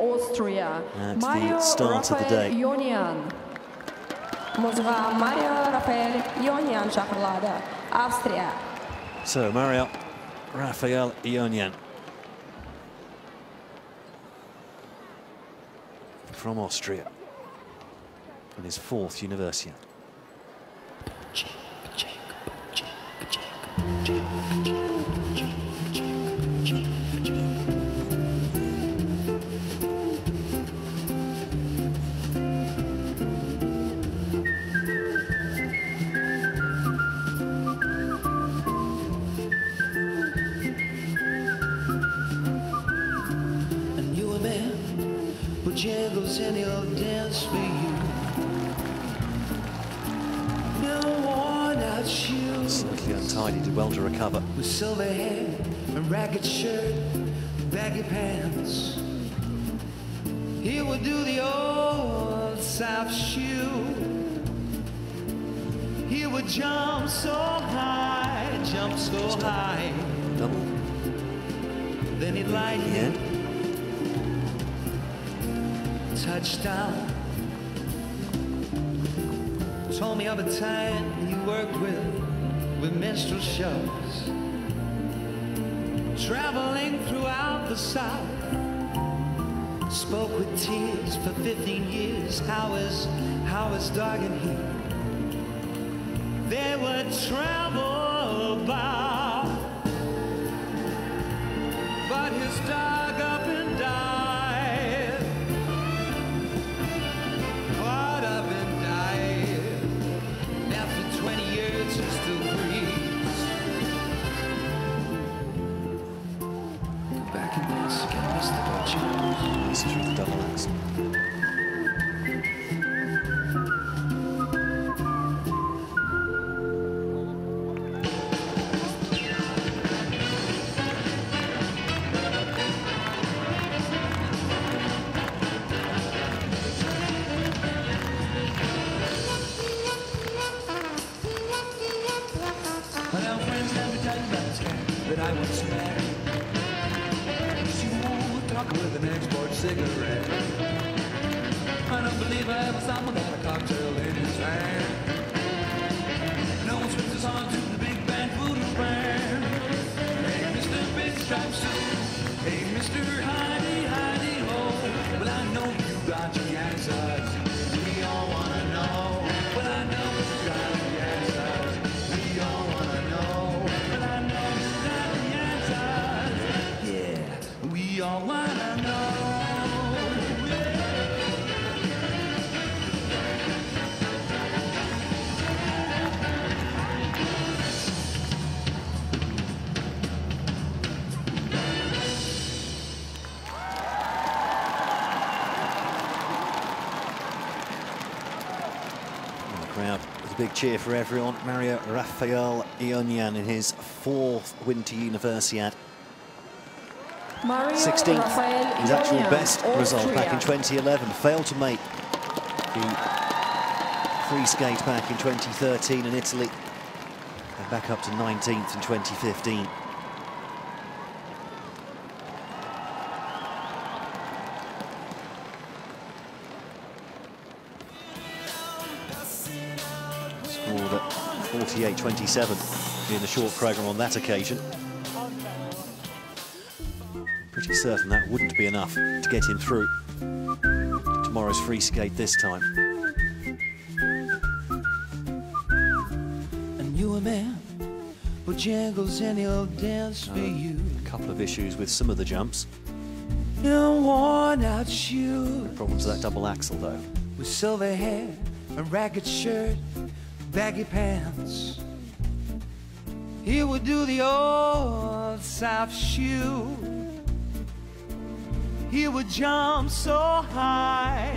Austria. At the start of the day. Muzg'a Mario Rafael Ionian chaqirilardi, Avstriya. So Mario Rafael Ionian from Austria in his 4th Universiade. Jingles and he'll dance for you. No worn out shoes. Slightly untidy, did well to recover. With silver hair, a ragged shirt, baggy pants. He would do the old South shoe. He would jump so high, jump so high. Double. Then he'd light in. Touchdown. Told me of a time you worked with minstrel shows, traveling throughout the South. Spoke with tears for 15 years. How is dark and heat? They would travel about, but his dog up and died. Through the double axel. My old friends never tell you about this guy that I once met. With an export cigarette. I don't believe I ever saw him got a cocktail in his hand. No one switches us on to the big band voodoo band. Hey, Mr. Big Striped Suit. Hey, Mr. Heidi, Heidi, ho. Well, I know you got the answers. We all wanna know. Well, I know you got the answers. We all wanna know. Well, I know you got the answers. Yeah, we all wanna know. Crowd with a big cheer for everyone. Mario Rafael Ionian in his 4th Winter Universiade. 16th, his actual best result back in 2011. Failed to make the free skate back in 2013 in Italy. And back up to 19th in 2015. Scored at 48-27 in the short program on that occasion. Pretty certain that wouldn't be enough to get him through tomorrow's free skate this time. And you a man who jingles and he'll dance for you. A couple of issues with some of the jumps. No worn out shoes. Problems with that double axel though. With silver hair, a ragged shirt, baggy pants. He would do the old South shoe. He would jump so high,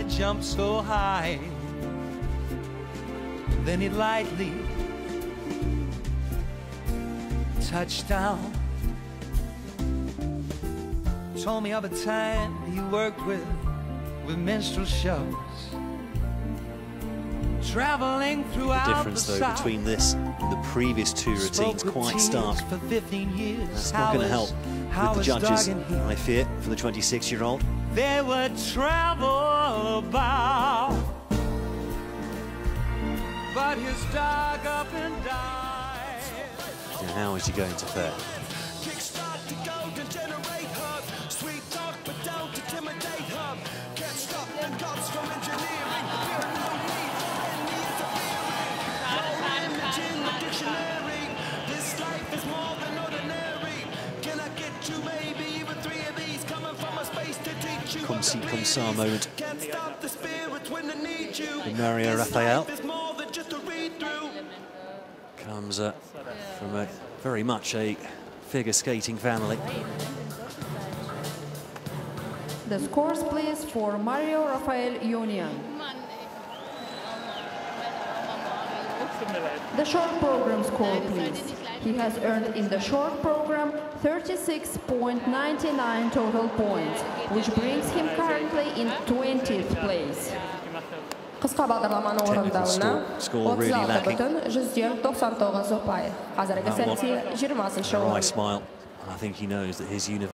then he'd lightly touch down. Told me of a time he worked with minstrel shows, traveling throughout the difference though South. Between this and the previous 2 routines quite stark. For 15 years. That's not going to help with the judges, I fear, for the 26-year-old. they would travel about. But his dog up and died. And how is he going to fare? Kickstart to go to generate hub. Sweet talk, but don't intimidate hub. Can't stop the gods from engineering. There no need for any interfering. No image in the dictionary. This life is more than ordinary. Can I get you maybe even 3 of these coming from a space to teach you? Comme ci, comme ça moment. Can't stop the spirits when they need you. Mario Rafael comes from a very much a figure skating family. The scores, please, for Mario Rafael Union. The short program score, please. He has earned in the short program 36.99 total points, which brings him currently in 20th place. Qisqa бағдарламаны орындауына 36.199 ұпай. Қазіргі сәтте 20-шы орын. Smile. I think he knows that his